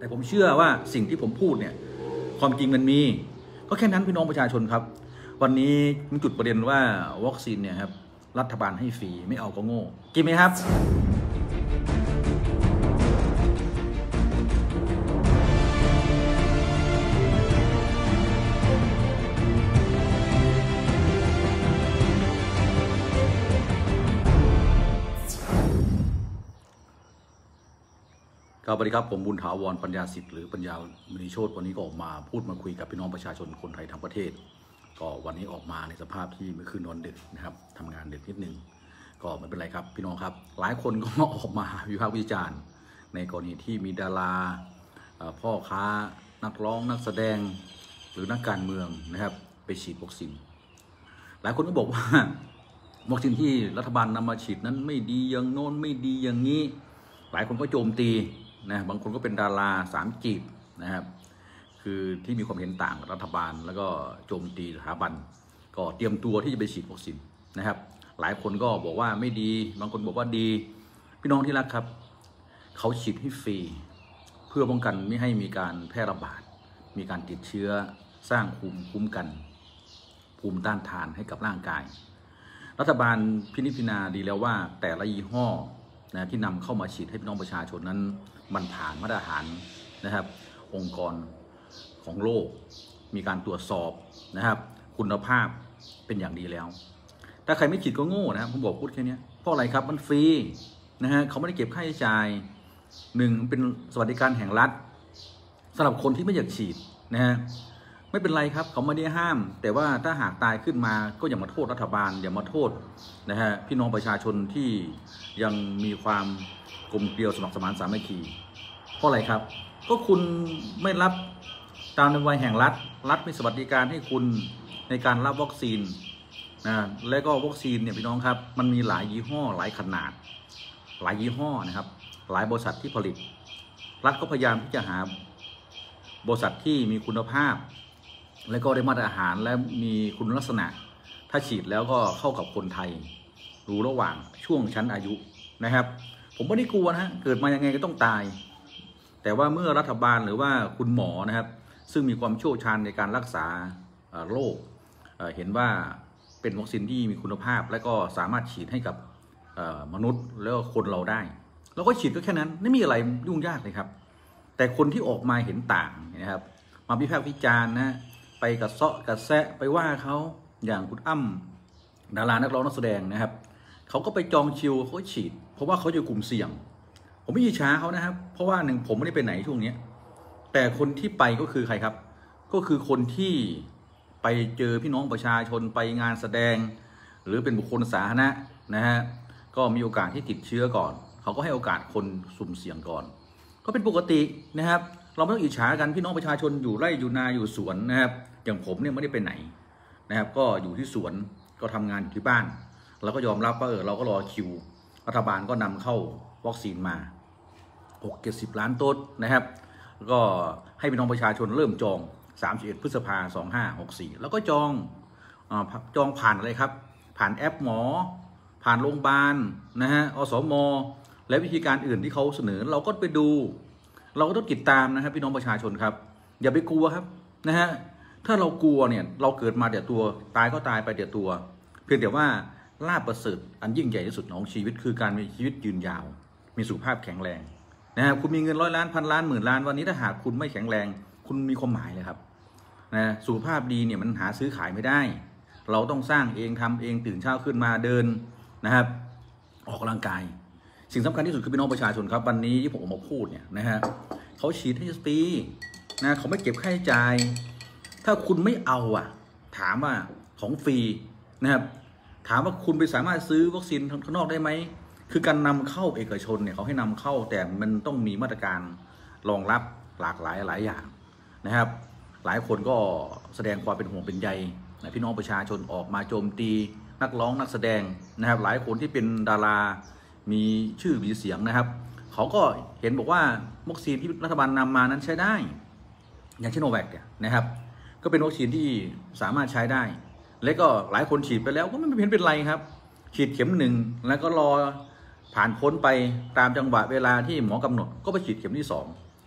แต่ผมเชื่อว่าสิ่งที่ผมพูดเนี่ยความจริงมันมีก็แค่นั้นพี่น้องประชาชนครับวันนี้มีจุดประเด็นว่าวัคซีนเนี่ยครับรัฐบาลให้ฟรีไม่เอาก็โง่จริงไหมครับสวัสดีครับผมบุญถาวรปัญญาสิทธิ์หรือปัญญามณีโชติวันนี้ก็ออกมาพูดมาคุยกับพี่น้องประชาชนคนไทยทั้งประเทศก็วันนี้ออกมาในสภาพที่เมื่อคืนนอนดึกนะครับทำงานดึกนิดนึงก็ไม่เป็นไรครับพี่น้องครับหลายคนก็ออกมาวิพากษ์วิจารณ์ในกรณีที่มีดาราพ่อค้านักร้องนักแสดงหรือนักการเมืองนะครับไปฉีดวัคซีนหลายคนก็บอกว่าวัคซีนที่รัฐบาลนำมาฉีดนั้นไม่ดีอย่างโน้นไม่ดีอย่างนี้หลายคนก็โจมตีนะบางคนก็เป็นดารา3จีบนะครับคือที่มีความเห็นต่างรัฐบาลแล้วก็โจมตีสถาบันก็เตรียมตัวที่จะไปฉีดวัคซีนนะครับหลายคนก็บอกว่าไม่ดีบางคนบอกว่าดีพี่น้องที่รักครับเขาฉีดให้ฟรีเพื่อป้องกันไม่ให้มีการแพร่ระบาดมีการติดเชื้อสร้างภูมิคุ้มกันภูมิต้านทานให้กับร่างกายรัฐบาลพิจารณาดีแล้วว่าแต่ละยี่ห้อนะที่นำเข้ามาฉีดให้พี่น้องประชาชนนั้นมันผ่านมาตรฐานนะครับองค์กรของโลกมีการตรวจสอบนะครับคุณภาพเป็นอย่างดีแล้วถ้าใครไม่ฉีดก็โง่นะครับผมบอกพูดแค่นี้เพราะอะไรครับมันฟรีนะฮะเขาไม่ได้เก็บค่าใช้จ่าย1เป็นสวัสดิการแห่งรัฐสำหรับคนที่ไม่อยากฉีดนะฮะไม่เป็นไรครับเขาไม่ได้ห้ามแต่ว่าถ้าหากตายขึ้นมาก็อย่ามาโทษรัฐบาลอย่ามาโทษนะฮะพี่น้องประชาชนที่ยังมีความกลมเกลียวสมัครสมานสามัคคีเพราะอะไรครับก็คุณไม่รับตามนโยบายแห่งรัฐมีสวัสดิการให้คุณในการรับวัคซีนนะและก็วัคซีนเนี่ยพี่น้องครับมันมีหลายยี่ห้อหลายขนาดหลายยี่ห้อนะครับหลายบริษัทที่ผลิตรัฐก็พยายามที่จะหาบริษัทที่มีคุณภาพและก็ได้มาตรฐานและมีคุณลักษณะถ้าฉีดแล้วก็เข้ากับคนไทยรู้ระหว่างช่วงชั้นอายุนะครับผมไม่ได้กลัวนะเกิดมายังไงก็ต้องตายแต่ว่าเมื่อรัฐบาลหรือว่าคุณหมอนะครับซึ่งมีความเชี่ยวชาญในการรักษาโรคเห็นว่าเป็นวัคซีนที่มีคุณภาพและก็สามารถฉีดให้กับมนุษย์แล้วก็คนเราได้เราก็ฉีดก็แค่นั้นไม่มีอะไรยุ่งยากเลยครับแต่คนที่ออกมาเห็นต่างนะครับมาวิพากษ์วิจารณ์นะไปกระเซาะกระแซะไปว่าเขาอย่างคุณอ้ำดารานักร้องนักแสดงนะครับเขาก็ไปจองคิวเขาฉีดเพราะว่าเขาอยู่กลุ่มเสี่ยงผมไม่อิจฉาเขานะครับเพราะว่า1ผมไม่ได้ไปไหนช่วงนี้แต่คนที่ไปก็คือใครครับก็คือคนที่ไปเจอพี่น้องประชาชนไปงานแสดงหรือเป็นบุคคลสาธารณะนะฮะก็มีโอกาสที่ติดเชื้อก่อนเขาก็ให้โอกาสคนสุ่มเสี่ยงก่อนก็เป็นปกตินะครับเราไม่ต้องอิจฉากันพี่น้องประชาชนอยู่ไร่อยู่นาอยู่สวนนะครับอย่างผมเนี่ยไม่ได้ไปไหนนะครับก็อยู่ที่สวนก็ทำงานอยู่ที่บ้านเราก็ยอมรับว่าเราก็รอคิวรัฐบาลก็นำเข้าวัคซีนมา60 ล้านโดสนะครับก็ให้พี่น้องประชาชนเริ่มจอง31 พฤษภาคม 2564แล้วก็จองผ่านอะไรครับผ่านแอปหมอผ่านโรงพยาบาลนะฮะอสม.และวิธีการอื่นที่เขาเสนอเราก็ไปดูเราก็ต้องติดตามนะครับพี่น้องประชาชนครับอย่าไปกลัวครับนะฮะถ้าเรากลัวเนี่ยเราเกิดมาเดี๋ยวตัวตายก็ตายไปเดี๋ยวตัวเพียงแต่ว่าลาภประเสริฐอันยิ่งใหญ่ที่สุดของชีวิตคือการมีชีวิตยืนยาวมีสุขภาพแข็งแรงนะฮะคุณมีเงิน100 ล้าน1,000 ล้าน10,000 ล้านวันนี้ถ้าหากคุณไม่แข็งแรงคุณมีความหมายเลยครับนะสุขภาพดีเนี่ยมันหาซื้อขายไม่ได้เราต้องสร้างเองทำเองตื่นเช้าขึ้นมาเดินนะครับออกกำลังกายสิ่งสำคัญที่สุดคือพี่น้องประชาชนครับวันนี้ที่ผมออกมาพูดเนี่ยนะฮะเขาฉีดให้ฟรีนะเขาไม่เก็บค่าใช้จ่ายถ้าคุณไม่เอาถามว่าของฟรีนะครับถามว่าคุณไปสามารถซื้อวัคซีนข้างนอกได้ไหมคือการนำเข้าเอกชนเนี่ยเขาให้นำเข้าแต่มันต้องมีมาตรการรองรับหลากหลายอย่างนะครับหลายคนก็แสดงความเป็นห่วงเป็นใยนะพี่น้องประชาชนออกมาโจมตีนักร้องนักแสดงนะครับหลายคนที่เป็นดารามีชื่อมีเสียงนะครับเขาก็เห็นบอกว่าวัคซีนที่รัฐบาลนำมานั้นใช้ได้อย่างเช่นโนแวคนะครับก็เป็นวัคซีนที่สามารถใช้ได้และก็หลายคนฉีดไปแล้วก็ไม่เห็นเป็นไรครับฉีดเข็ม1แล้วก็รอผ่านพ้นไปตามจังหวะเวลาที่หมอกำหนดก็ไปฉีดเข็มที่2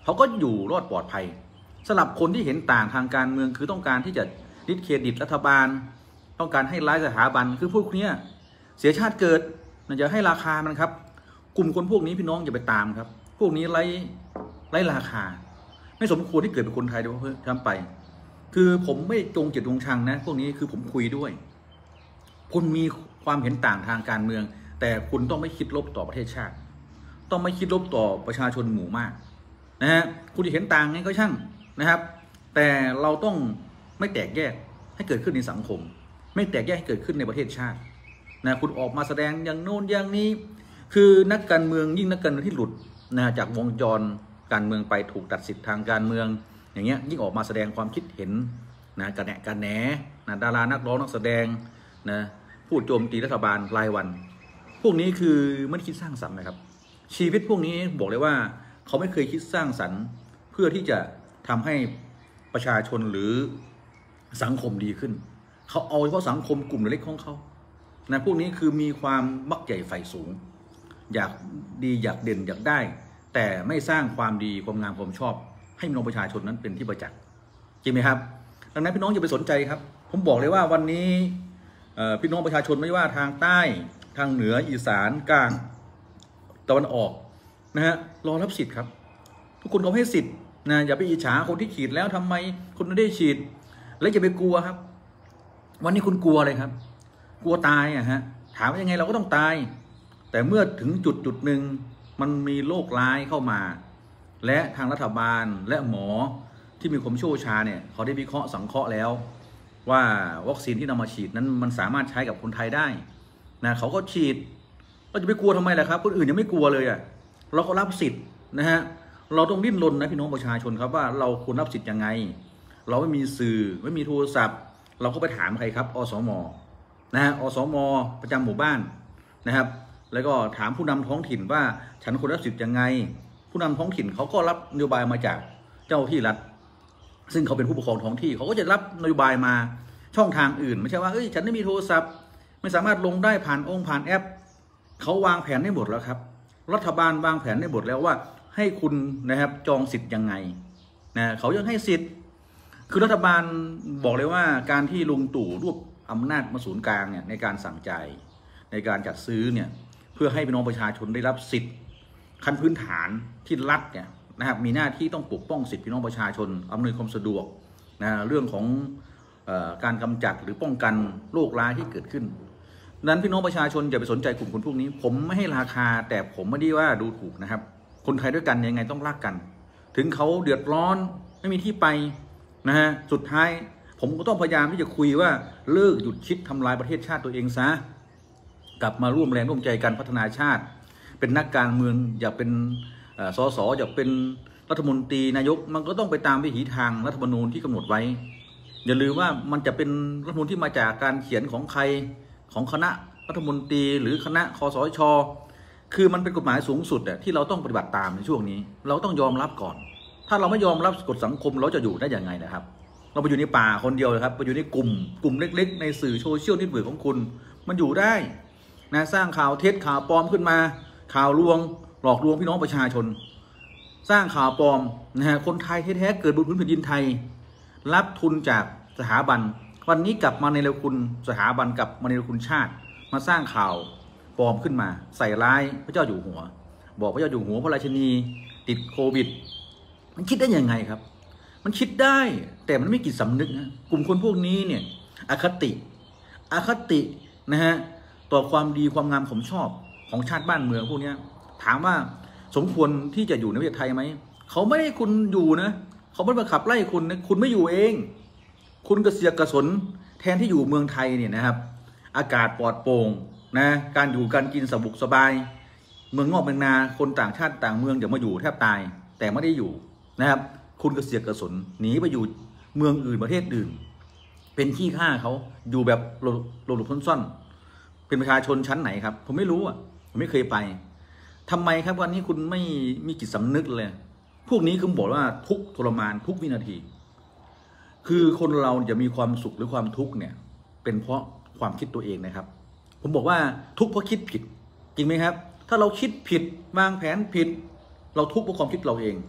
เขาก็อยู่รอดปลอดภัยสำหรับคนที่เห็นต่างทางการเมืองคือต้องการที่จะดิสเครดิตรัฐบาลต้องการให้ร้ายสถาบันคือพวกนี้เสียชาติเกิดมันจะให้ราคามันครับกลุ่มคนพวกนี้พี่น้องอย่าไปตามครับพวกนี้ไร้ราคาไม่สมควรที่เกิดเป็นคนไทยโดยทำไปคือผมไม่จงเกลียดจงชังนะพวกนี้คือผมคุยด้วยคุณมีความเห็นต่างทางการเมืองแต่คุณต้องไม่คิดลบต่อประเทศชาติต้องไม่คิดลบต่อประชาชนหมู่มากนะฮะคุณจะเห็นต่างไงก็ช่างนะครับแต่เราต้องไม่แตกแยกให้เกิดขึ้นในสังคมไม่แตกแยกให้เกิดขึ้นในประเทศชาตินะคุณออกมาแสดงอย่างโน้นอย่างนี้คือนักการเมืองยิ่งนักการเมืองที่หลุดนะจากวงจรการเมืองไปถูกตัดสิทธิ์ทางการเมืองอย่างเงี้ยยิ่งออกมาแสดงความคิดเห็นนะกระแหน่กระแหนนะดารานักร้องนักแสดงนะพูดโจมตีรัฐบาลรายวันพวกนี้คือไม่คิดสร้างสรรค์นะครับชีวิตพวกนี้บอกเลยว่าเขาไม่เคยคิดสร้างสรรค์เพื่อที่จะทำให้ประชาชนหรือสังคมดีขึ้นเขาเอาเฉพาะสังคมกลุ่มเล็กของเขานะพวกนี้คือมีความมักใหญ่ไฟสูงอยากดีอยากเด่นอยากได้แต่ไม่สร้างความดีความงามความชอบให้พี่น้องประชาชนนั้นเป็นที่ประจักษ์จริงไหมครับดังนั้นพี่น้องอย่าไปสนใจครับผมบอกเลยว่าวันนี้พี่น้องประชาชนไม่ว่าทางใต้ทางเหนืออีสานกลางตะวันออกนะฮะรอรับสิทธิ์ครับทุกคนเขาให้สิทธิ์นะอย่าไปอิจฉาคนที่ฉีดแล้วทำไมคนไม่ได้ฉีดและอย่าไปกลัวครับวันนี้คุณกลัวอะไรครับกลัวตายฮะถามว่ายังไงเราก็ต้องตายแต่เมื่อถึงจุดหนึ่งมันมีโรคร้ายเข้ามาและทางรัฐบาลและหมอที่มีความเชี่ยวชาญเนี่ยเขาได้วิเคราะห์สังเคราะห์แล้วว่าวัคซีนที่นำมาฉีดนั้นมันสามารถใช้กับคนไทยได้นะเขาก็ฉีดเราจะไปกลัวทำไมล่ะครับคนอื่นยังไม่กลัวเลยเราก็รับสิทธิ์นะฮะเราต้องดิ้นรนนะพี่น้องประชาชนครับว่าเราควรรับสิทธิ์ยังไงเราไม่มีสื่อไม่มีโทรศัพท์เราก็ไปถามใครครับอสมนะฮะอสมประจำหมู่บ้านนะครับแล้วก็ถามผู้นำท้องถิ่นว่าฉันควรรับสิทธิ์ยังไงผู้นำท้องถิ่นเขาก็รับนโยบายมาจากเจ้าที่รัฐซึ่งเขาเป็นผู้ปกครองท้องที่เขาก็จะรับนโยบายมาช่องทางอื่นไม่ใช่ว่าฉันไม่มีโทรศัพท์ไม่สามารถลงได้ผ่านแอปเขาวางแผนได้หมดแล้วครับรัฐบาลวางแผนได้หมดแล้วว่าให้คุณนะครับจองสิทธิ์ยังไงนะเขายังให้สิทธิ์คือรัฐบาลบอกเลยว่าการที่ลุงตู่รวบอำนาจมาศูนย์กลางเนี่ยในการสั่งจ่ายในการจัดซื้อเนี่ยเพื่อให้พี่น้องประชาชนได้รับสิทธิ์ขั้นพื้นฐานที่รัฐเนี่ยนะครับมีหน้าที่ต้องปกป้องสิทธิพี่น้องประชาชนอำนวยความสะดวกนะเรื่องของการกำจัดหรือป้องกันโรคร้ายที่เกิดขึ้นนั้นพี่น้องประชาชนอย่าไปสนใจกลุ่มคนพวกนี้ผมไม่ให้ราคาแต่ผมไม่ได้ว่าดูถูกนะครับคนไทยด้วยกันยังไงต้องรักกันถึงเขาเดือดร้อนไม่มีที่ไปนะฮะสุดท้ายผมก็ต้องพยายามที่จะคุยว่าเลิกหยุดคิดทำลายประเทศชาติตัวเองซะกลับมาร่วมแรงร่วมใจกันพัฒนาชาติเป็นนักการเมืองอย่าเป็นสสอย่าเป็นรัฐมนตรีนายกมันก็ต้องไปตามวิถีทางรัฐธรรมนูญที่กำหนดไว้อย่าลืมว่ามันจะเป็นรัฐธรรมนูญที่มาจากการเขียนของใครของคณะรัฐมนตรีหรือคณะคสช.คือมันเป็นกฎหมายสูงสุดที่เราต้องปฏิบัติตามในช่วงนี้เราต้องยอมรับก่อนถ้าเราไม่ยอมรับกฎสังคมเราจะอยู่ได้ยังไงนะครับเราไปอยู่ในป่าคนเดียวนะครับไปอยู่ในกลุ่มเล็กๆในสื่อโซเชียลเน็ตเวิร์กของคุณมันอยู่ได้นะสร้างข่าวเท็จข่าวปลอมขึ้นมาข่าวลวงหลอกลวงพี่น้องประชาชนสร้างข่าวปลอมนะฮะคนไทยแท้ๆเกิดบนพื้นแผ่นดินไทยรับทุนจากสถาบันวันนี้กลับมาในเรคุณสถาบันกับมาในเรคุณชาติมาสร้างข่าวปลอมขึ้นมาใส่ร้ายพระเจ้าอยู่หัวบอกพระเจ้าอยู่หัวพระราชินีติดโควิดมันคิดได้ยังไงครับมันคิดได้แต่มันไม่จิตสำนึกนะกลุ่มคนพวกนี้เนี่ยอคตินะฮะต่อความดีความงามผมชอบของชาติบ้านเมืองพวกนี้ถามว่าสมควรที่จะอยู่ในประเทศไทยไหมเขาไม่ให้คุณอยู่นะเขาไม่มาขับไล่คุณนะคุณไม่อยู่เองคุณกระเสียกกระสนแทนที่อยู่เมืองไทยเนี่ยนะครับอากาศปลอดโปร่งนะการอยู่การกินสบุกสบายเมืองนอกเมืองนาคนต่างชาติต่างเมืองเดี๋ยวมาอยู่แทบตายแต่ไม่ได้อยู่นะครับคุณกระเสียกกระสนหนีไปอยู่เมืองอื่นประเทศอื่นเป็นขี้ข้าเขาอยู่แบบหลบซ่อนเป็นประชาชนชั้นไหนครับผมไม่รู้ผมไม่เคยไปทำไมครับวันนี้คุณไม่มีจิตสำนึกเลยพวกนี้คือบอกว่าทุกทรมานทุกวินาทีคือคนเราจะมีความสุขหรือความทุกข์เนี่ยเป็นเพราะความคิดตัวเองนะครับผมบอกว่าทุกข์เพราะคิดผิดจริงไหมครับถ้าเราคิดผิดวางแผนผิดเราทุกข์เพราะความคิดเราเอง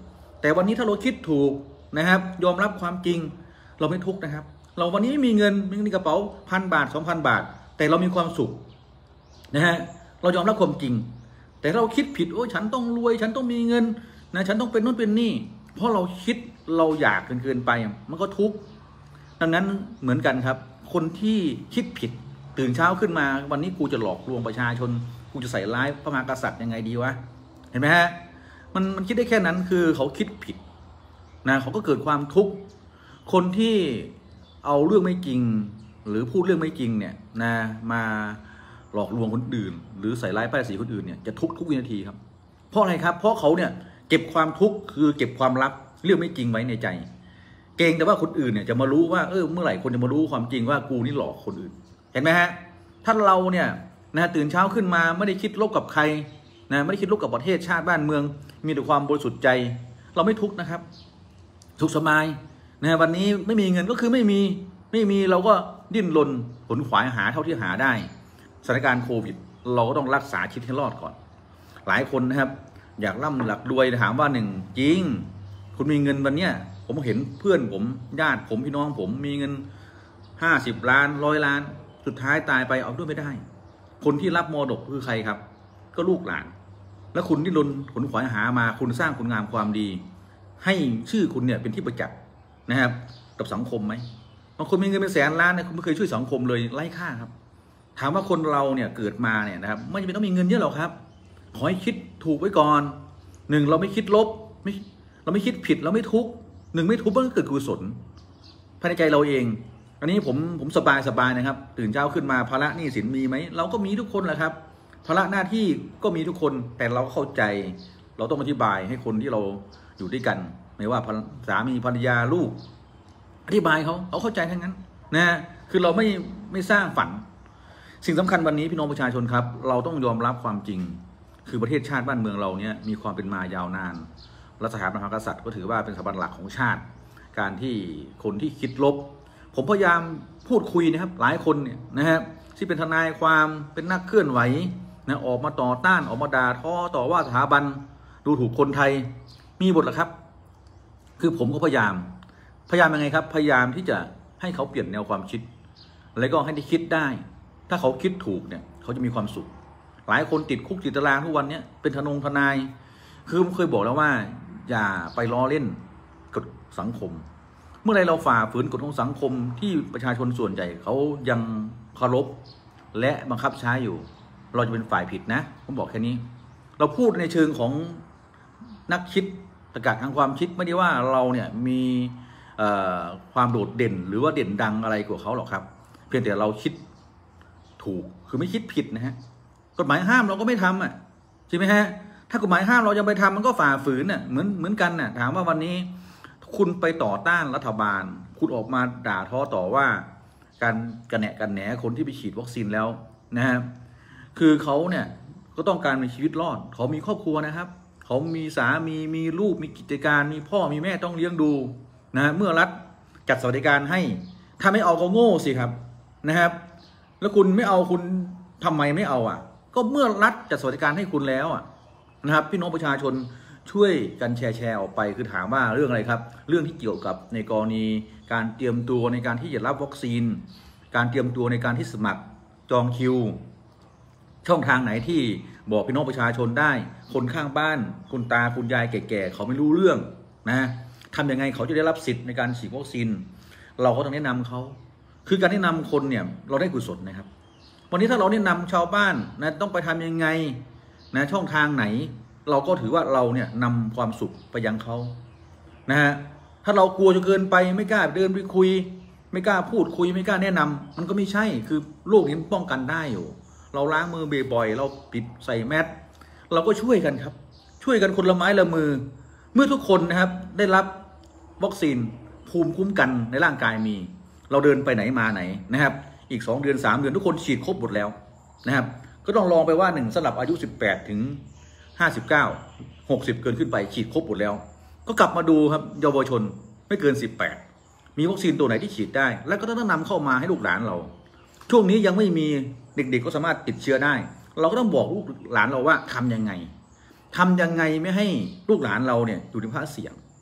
แต่วันนี้ถ้าเราคิดถูกนะครับยอมรับความจริงเราไม่ทุกข์นะครับเราวันนี้ไม่มีเงินมีในกระเป๋า1,000 บาท 2,000 บาทแต่เรามีความสุขนะฮะเรายอมรับความจริงแต่เราคิดผิดโอ้ยฉันต้องรวยฉันต้องมีเงินนะฉันต้องเป็นนู่นเป็นนี่เพราะเราคิดเราอยากเกินไปมันก็ทุกข์ดังนั้นเหมือนกันครับคนที่คิดผิดตื่นเช้าขึ้นมาวันนี้กูจะหลอกลวงประชาชนกูจะใส่ร้ายพระมหากษัตริย์ยังไงดีวะเห็นไหมฮะมันคิดได้แค่นั้นคือเขาคิดผิดนะเขาก็เกิดความทุกข์คนที่เอาเรื่องไม่จริงหรือพูดเรื่องไม่จริงเนี่ยนะมาหลอกลวงคนอื่นหรือใส่ร้ายป้ายสีคนอื่นเนี่ยจะทุกวินาทีครับเพราะอะไรครับเพราะเขาเนี่ยเก็บความทุกข์คือเก็บความลับเรื่องไม่จริงไว้ในใจเกรงแต่ว่าคนอื่นเนี่ยจะมารู้ว่าเมื่อไหร่คนจะมารู้ความจริงว่ากูนี่หลอกคนอื่นเห็นไหมฮะถ้าเราเนี่ยนะตื่นเช้าขึ้นมาไม่ได้คิดลบกับใครนะไม่ได้คิดลบกับประเทศชาติบ้านเมืองมีแต่ความบริสุทธิ์ใจเราไม่ทุกข์นะครับสุขสบายนะวันนี้ไม่มีเงินก็คือไม่มีเราก็ดิ้นรนขนขวายหาเท่าที่หาได้สถานการณ์โควิดเราก็ต้องรักษาชีวิตให้รอดก่อนหลายคนนะครับอยากร่ำหลักรวยถามว่าหนึ่งจริงคุณมีเงินวันเนี้ยผมเห็นเพื่อนผมญาติผมพี่น้องผมมีเงิน50 ล้าน100 ล้านสุดท้ายตายไปเอาด้วยไม่ได้คนที่รับมรดกคือใครครับก็ลูกหลานแล้วคุณที่รนขนขวายหามาคุณสร้างคุณงามความดีให้ชื่อคุณเนี่ยเป็นที่ประจักษ์นะครับกับสังคมไหมบางคนมีเงินเป็น100,000 ล้านเนี่ยคุณไม่เคยช่วยสังคมเลยไร้ค่าครับถามว่าคนเราเนี่ยเกิดมาเนี่ยนะครับไม่จำเป็นต้องมีเงินเยอะหรอกครับขอให้คิดถูกไว้ก่อนหนึ่งเราไม่คิดลบเราไม่คิดผิดเราไม่ทุกข์หนึ่งไม่ทุกข์มันก็เกิดกุศลภายในใจเราเองอันนี้ผมสบายนะครับตื่นเช้าขึ้นมาภาระหนี้สินมีไหมเราก็มีทุกคนแหละครับภาระหน้าที่ก็มีทุกคนแต่เราเข้าใจเราต้องอธิบายให้คนที่เราอยู่ด้วยกันไม่ว่าสามีภรรยาลูกอธิบายเขาเข้าใจทั้งนั้นนะคือเราไม่สร้างฝันสิ่งสำคัญวันนี้พี่น้องประชาชนครับเราต้องยอมรับความจริงคือประเทศชาติบ้านเมืองเราเนี่ยมีความเป็นมายาวนานรัฐสถาบันพระมหากษัตริย์ก็ถือว่าเป็นสถาบันหลักของชาติการที่คนที่คิดลบผมพยายามพูดคุยนะครับหลายคนเนี่ยนะครับที่เป็นทนายความเป็นนักเคลื่อนไหวนะออกมาต่อต้านออกมาด่าท้อต่อว่าสถาบันดูถูกคนไทยมีหมดแหละครับคือผมก็พยายามยังไงครับพยายามที่จะให้เขาเปลี่ยนแนวความคิดแล้วก็ให้ได้คิดได้ถ้าเขาคิดถูกเนี่ยเขาจะมีความสุขหลายคนติดคุกติดตารางทุกวันนี้เป็นทนายคือผมเคยบอกแล้วว่าอย่าไปล้อเล่นกฎสังคมเมื่อไรเราฝ่าฝืนกฎของสังคมที่ประชาชนส่วนใหญ่เขายังเคารพและบังคับใช้อยู่เราจะเป็นฝ่ายผิดนะผมบอกแค่นี้เราพูดในเชิงของนักคิดตรรกะทางความคิดไม่ได้ว่าเราเนี่ยมีความโดดเด่นหรือว่าเด่นดังอะไรกว่าเขาหรอกครับเพียงแต่เราคิดถูกคือไม่คิดผิดนะฮะกฎหมายห้ามเราก็ไม่ทำอ่ะใช่ไหมฮะถ้ากฎหมายห้ามเรายังไปทำมันก็ฝ่าฝืนน่ะเหมือนกันน่ะถามว่าวันนี้คุณไปต่อต้านรัฐบาลคุณออกมาด่าท้อต่อว่าการกระแหนคนที่ไปฉีดวัคซีนแล้วนะฮะคือเขาเนี่ยก็ต้องการมีชีวิตรอดเขามีครอบครัวนะครับเขามีสามีลูกมีกิจการมีพ่อมีแม่ต้องเลี้ยงดูนะเมื่อรัฐจัดสวัสดิการให้ถ้าไม่เอาก็โง่สิครับนะครับแล้วคุณไม่เอาคุณทำไมไม่เอาอ่ะก็เมื่อรัฐจัดสวัสดิการให้คุณแล้วอ่ะนะครับพี่น้องประชาชนช่วยกันแชร์ออกไปคือถามว่าเรื่องอะไรครับเรื่องที่เกี่ยวกับในกรณีการเตรียมตัวในการที่จะรับวัคซีนการเตรียมตัวในการที่สมัครจองคิวช่องทางไหนที่บอกพี่น้องประชาชนได้คนข้างบ้านคุณตาคุณยายแก่ๆเขาไม่รู้เรื่องนะทำยังไงเขาจะได้รับสิทธิ์ในการฉีดวัคซีนเราก็ต้องแนะนำเขาคือการแนะนำคนเนี่ยเราได้กุศลนะครับวันนี้ถ้าเราแนะนำชาวบ้านนะต้องไปทำยังไงนะช่องทางไหนเราก็ถือว่าเราเนี่ยนำความสุขไปยังเขานะฮะถ้าเรากลัวจนเกินไปไม่กล้าเดินไปคุยไม่กล้าพูดคุยไม่กล้าแนะนำมันก็ไม่ใช่คือโรคนี้ป้องกันได้อยู่เราล้างมือบ่อยๆเราปิดใส่แมสเราก็ช่วยกันครับช่วยกันคนละไม้ละมือเมื่อทุกคนนะครับได้รับวัคซีนภูมิคุ้มกันในร่างกายมีเราเดินไปไหนมาไหนนะครับอีก2 เดือน3 เดือนทุกคนฉีดครบหมดแล้วนะครับก็ต้องลองไปว่า1สำหรับอายุ18 ถึง 59 60เกินขึ้นไปฉีดครบหมดแล้วก็กลับมาดูครับเยาวชนไม่เกิน18มีวัคซีนตัวไหนที่ฉีดได้แล้วก็ต้องนำเข้ามาให้ลูกหลานเราช่วงนี้ยังไม่มีเด็กๆก็สามารถติดเชื้อได้เราก็ต้องบอกลูกหลานเราว่าทำยังไงไม่ให้ลูกหลานเราเนี่ยอยู่ในภาวะเสี่ยง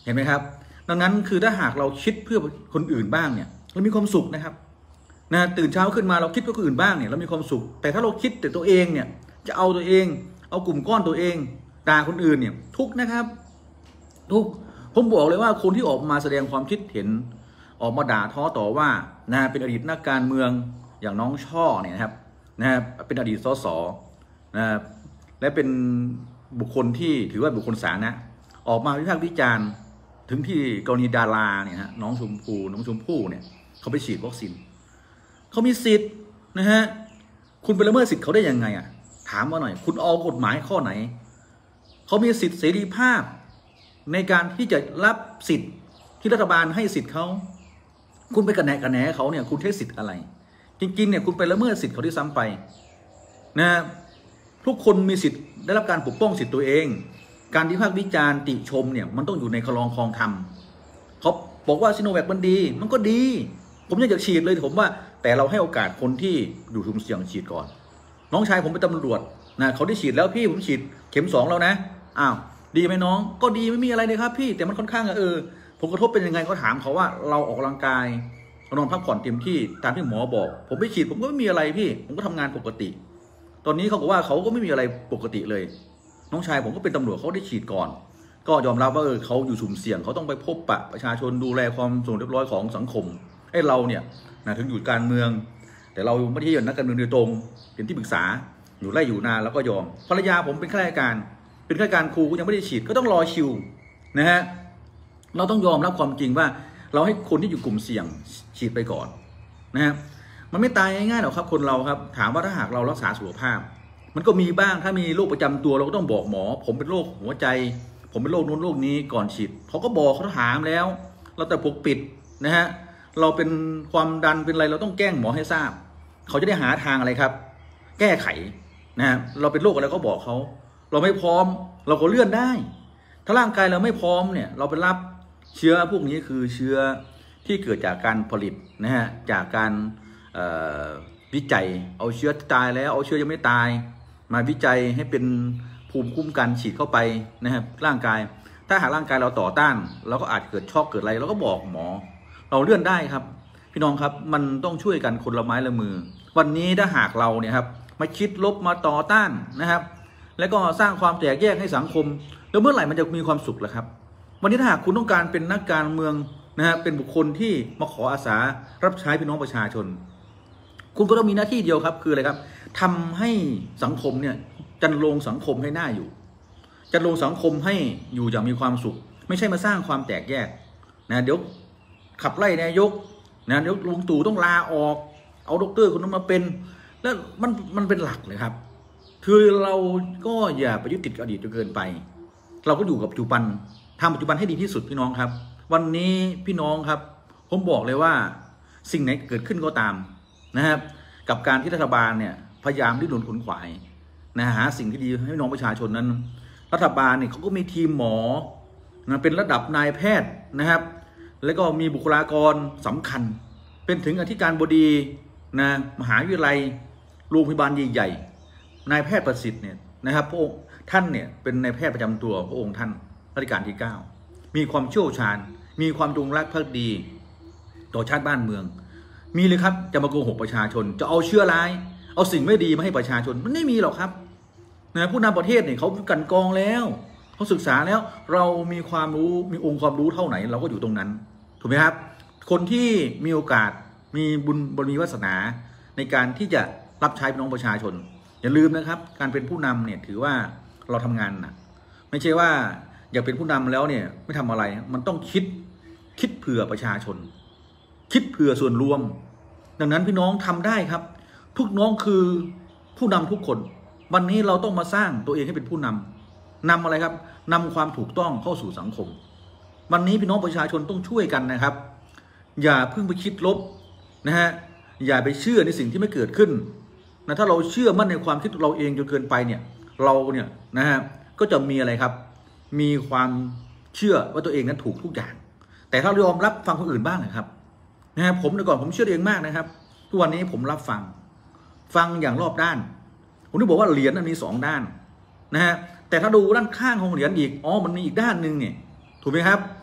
เห็นไหมครับดังนั้นคือถ้าหากเราคิดเพื่อคนอื่นบ้างเนี่ยเรามีความสุขนะครับตื่นเช้าขึ้นมาเราคิดเพื่อคนอื่นบ้างเนี่ยเรามีความสุขแต่ถ้าเราคิดแต่ตัวเองเนี่ยจะเอาตัวเองเอากลุ่มก้อนตัวเองด่าคนอื่นเนี่ยทุกนะครับทุกผมบอกเลยว่าคนที่ออกมาแสดงความคิดเห็นออกมาด่าท้อต่อว่าเป็นอดีตนักการเมืองอย่างน้องช่อเนี่ยนะครับเป็นอดีตสสและเป็นบุคคลที่ถือว่าบุคคลสาธารณะออกมาวิพากษ์วิจารณ์ถึงที่กรณีดาราเนี่ยฮะน้องชมพู่เนี่ยเขาไปฉีดวัคซีนเขามีสิทธิ์นะฮะคุณไปละเมิดสิทธิ์เขาได้ยังไงอ่ะถามมาหน่อยคุณเอากฎหมายข้อไหนเขามีสิทธิเสรีภาพในการที่จะรับสิทธิ์ที่รัฐบาลให้สิทธิ์เขาคุณไปกระแหนเขาเนี่ยคุณใช้สิทธิ์อะไรจริงๆเนี่ยคุณไปละเมิดสิทธิ์เขาที่ซ้ำไปนะทุกคนมีสิทธิ์ได้รับการปกป้องสิทธิ์ตัวเองการวิพากษ์วิจารณ์ติชมเนี่ยมันต้องอยู่ในคลองคลองธรรมเขาบอกว่าซิโนแวคมันดีมันก็ดีผมยังอยากฉีดเลยผมว่าแต่เราให้โอกาสคนที่อยู่กลุ่มเสี่ยงฉีดก่อนน้องชายผมเป็นตำรวจเขาได้ฉีดแล้วพี่ผมฉีดเข็ม2แล้วนะอ้าวดีไหมน้องก็ดีไม่มีอะไรเลยครับพี่แต่มันค่อนข้างผลกระทบเป็นยังไงก็ถามเขาว่าเราออกกำลังกายนอนพักผ่อนเต็มที่ตามที่หมอบอกผมไปฉีดผมก็ไม่มีอะไรพี่ผมก็ทำงานปกติตอนนี้เขาบอกว่าเขาก็ไม่มีอะไรปกติเลยน้องชายผมก็เป็นตำรวจเขาได้ฉีดก่อนก็ยอมรับว่าเขาอยู่สุ่มเสี่ยงเขาต้องไปพบปะประชาชนดูแลความสงบเรียบร้อยของสังคมให้เราเนี่ยถึงอยู่การเมืองแต่เราไม่ได้เป็นนักการเมืองโดยตรงเป็นที่ปรึกษาอยู่ไล่อยู่นานแล้วก็ยอมภรรยาผมเป็นข้าราชการครูยังไม่ได้ฉีดก็ต้องรอคิวนะฮะเราต้องยอมรับความจริงว่าเราให้คนที่อยู่กลุ่มเสี่ยงฉีดไปก่อนนะฮะมันไม่ตายง่ายๆหรอกครับคนเราครับถามว่าถ้าหากเรารักษาสุขภาพมันก็มีบ้างถ้ามีโรคประจำตัวเราก็ต้องบอกหมอผมเป็นโรคหัวใจผมเป็นโรคนู้นโรคนี้ก่อนฉีดเขาก็บอกเขาถามแล้วเราแต่ปกปิดนะฮะเราเป็นความดันเป็นอะไรเราต้องแกล้งหมอให้ทราบเขาจะได้หาทางอะไรครับแก้ไขนะฮะเราเป็นโรคอะไรก็บอกเขาเราไม่พร้อมเราก็เลื่อนได้ถ้าร่างกายเราไม่พร้อมเนี่ยเราไปรับเชื้อพวกนี้คือเชื้อที่เกิดจากการผลิตนะฮะจากการวิจัยเอาเชื้อที่ตายแล้วเอาเชื้อยังไม่ตายมาวิจัยให้เป็นภูมิคุ้มกันฉีดเข้าไปนะครับร่างกายถ้าหากร่างกายเราต่อต้านเราก็อาจเกิดช็อกเกิดอะไรเราก็บอกหมอเราเลื่อนได้ครับพี่น้องครับมันต้องช่วยกันคนละไม้ละมือวันนี้ถ้าหากเราเนี่ยครับมาคิดลบมาต่อต้านนะครับแล้วก็สร้างความแตกแยกให้สังคมแล้วเมื่อไหร่มันจะมีความสุขล่ะครับวันนี้ถ้าหากคุณต้องการเป็นนักการเมืองนะฮะเป็นบุคคลที่มาขออาสารับใช้พี่น้องประชาชนคุณก็ต้องมีหน้าที่เดียวครับคืออะไรครับทำให้สังคมเนี่ยจันโลงสังคมให้หน้าอยู่จันโลงสังคมให้อยู่อย่างมีความสุขไม่ใช่มาสร้างความแตกแยกนะเดี๋ยวขับไล่นายกนะเดี๋ยวลุงตู่ต้องลาออกเอาดร.คนนั้นมาเป็นแล้วมันเป็นหลักเลยครับคือเราก็อย่าไปยึดติดกับอดีตจนเกินไปเราก็อยู่กับปัจจุบันทำปัจจุบันให้ดีที่สุดพี่น้องครับวันนี้พี่น้องครับผมบอกเลยว่าสิ่งไหนเกิดขึ้นก็ตามนะครับกับการที่รัฐบาลเนี่ยพยายามดิ้นรนขนขวายหาสิ่งที่ดีให้พี่น้องประชาชนนั้นรัฐบาลเนี่ยเขาก็มีทีมหมอเป็นระดับนายแพทย์นะครับแล้วก็มีบุคลากรสำคัญเป็นถึงอธิการบดีมหาวิทยาลัยโรงพยาบาลใหญ่ๆนายแพทย์ประสิทธิ์เนี่ยนะครับพระองค์ท่านเนี่ยเป็นนายแพทย์ประจำตัวพระองค์ท่านรัชกาลที่9มีความเชี่ยวชาญมีความจงรักภักดีต่อชาติบ้านเมืองมีเลยครับจะมาโกหกประชาชนจะเอาเชื่อร้ายเอาสิ่งไม่ดีมาให้ประชาชนมันไม่มีหรอกครับผู้นำประเทศเนี่ยเขากันกองแล้วเขาศึกษาแล้วเรามีความรู้มีองค์ความรู้เท่าไหนเราก็อยู่ตรงนั้นถูกไหมครับคนที่มีโอกาสมีบุญบารมีวาสนาในการที่จะรับใช้พี่น้องประชาชนอย่าลืมนะครับการเป็นผู้นำเนี่ยถือว่าเราทำงานนะไม่ใช่ว่าอยากเป็นผู้นำแล้วเนี่ยไม่ทำอะไรมันต้องคิดเผื่อประชาชนคิดเผื่อส่วนรวมดังนั้นพี่น้องทำได้ครับทุกน้องคือผู้นำทุกคนวันนี้เราต้องมาสร้างตัวเองให้เป็นผู้นำอะไรครับนำความถูกต้องเข้าสู่สังคมวันนี้พี่น้องประชาชนต้องช่วยกันนะครับอย่าเพิ่งไปคิดลบนะฮะอย่าไปเชื่อในสิ่งที่ไม่เกิดขึ้นนะถ้าเราเชื่อมั่นในความคิดเราเองจนเกินไปเนี่ยเราเนี่ยนะฮะก็จะมีอะไรครับมีความเชื่อว่าตัวเองนั้นถูกทุกอย่างแต่ถ้ายอมรับฟังคนอื่นบ้างนะครับผมแต่ก่อนผมเชื่อเองมากนะครับทุกวันนี้ผมรับฟังอย่างรอบด้านผมที่บอกว่าเหรียญมันมี2 ด้านนะฮะแต่ถ้าดูด้านข้างของเหรียญอีกมันมีอีกด้านหนึ่งเนี่ยถูกไหมครับ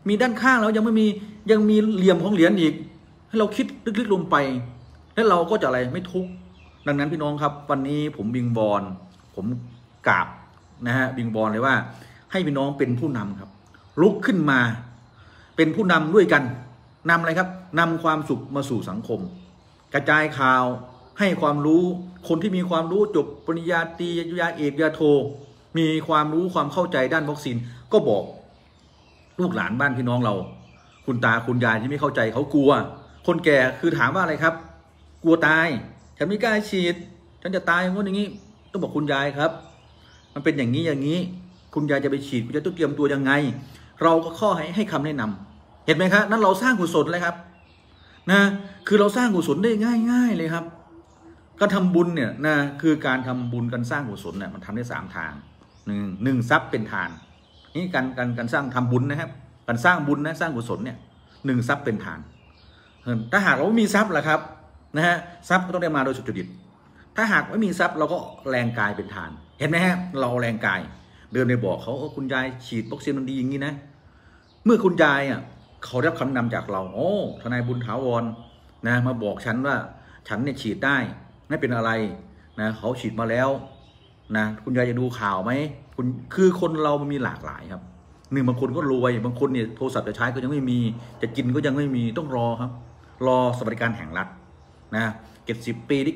มีด้านข้างแล้วยังมีเหลี่ยมของเหรียญอีกให้เราคิดลึกๆลงไปแล้วเราก็จะอะไรไม่ทุกข์ดังนั้นพี่น้องครับวันนี้ผมวิงวอนผมกราบนะฮะวิงวอนเลยว่าให้พี่น้องเป็นผู้นำครับลุกขึ้นมาเป็นผู้นำด้วยกันนำอะไรครับนำความสุขมาสู่สังคมกระจายข่าวให้ความรู้คนที่มีความรู้จบปริญญาตรีปริญญาเอกปริญญาโทมีความรู้ความเข้าใจด้านวัคซีนก็บอกลูกหลานบ้านพี่น้องเราคุณตาคุณยายที่ไม่เข้าใจเขากลัวคนแก่คือถามว่าอะไรครับกลัวตายฉันไม่กล้าฉีดฉันจะตายอย่างนี้ต้องบอกคุณยายครับมันเป็นอย่างนี้คุณยายจะไปฉีดคุณจะต้องเตรียมตัวยังไงเราก็ข้อให้คำแนะนำเห็นไหมครับนั้นเราสร้างกุศลเลยครับนะคือเราสร้างกุศลได้ง่ายเลยครับการทำบุญเนี่ยนะคือการทำบุญการสร้างกุศลเนี่ยมันทำได้3 ทางหนึ่งทรัพย์เป็นทานนี่การสร้างทำบุญนะครับการสร้างบุญนะสร้างกุศลเนี่ย1ทรัพย์เป็นทานถ้าหากเราไม่มีทรัพย์ล่ะครับนะฮะทรัพย์ก็ต้องได้มาโดยสุจริตถ้าหากไม่มีทรัพย์เราก็แรงกายเป็นทานเห็นไหมฮะเราแรงกายเดินไปบอกเขาคุณยายฉีดวัคซีนมันดีอย่างนี้นะเมื่อคุณยายอ่ะเขารับคำนำจากเราโอ้ทนายบุญถาวรนะมาบอกฉันว่าฉันเนี่ยฉีดได้ไม่เป็นอะไรนะเขาฉีดมาแล้วนะคุณยายจะดูข่าวไหมคุณคือคนเรามันมีหลากหลายครับบางคนก็รวยบางคนเนี่ยโทรศัพท์จะใช้ก็ยังไม่มีจะกินก็ยังไม่มีต้องรอครับรอสวัสดิการแห่งรัฐนะ70 ปีที่